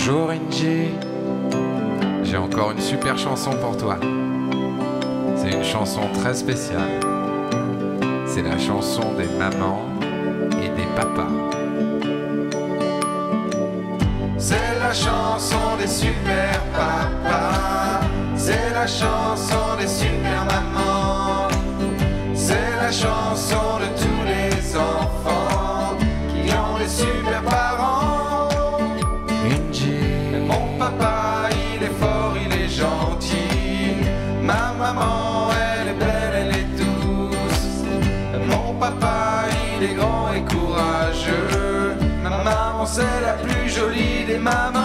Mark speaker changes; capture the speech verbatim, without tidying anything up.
Speaker 1: Bonjour Inji, j'ai encore une super chanson pour toi. C'est une chanson très spéciale. C'est la chanson des mamans et des papas. C'est la chanson des super papas. C'est la chanson des super mamans. C'est la chanson de tous les enfants qui ont des super parents. Inji, mon papa, il est fort, il est gentil. Ma maman, elle est belle, elle est douce. Mon papa, il est grand et courageux. Ma maman, c'est la plus jolie des mamans.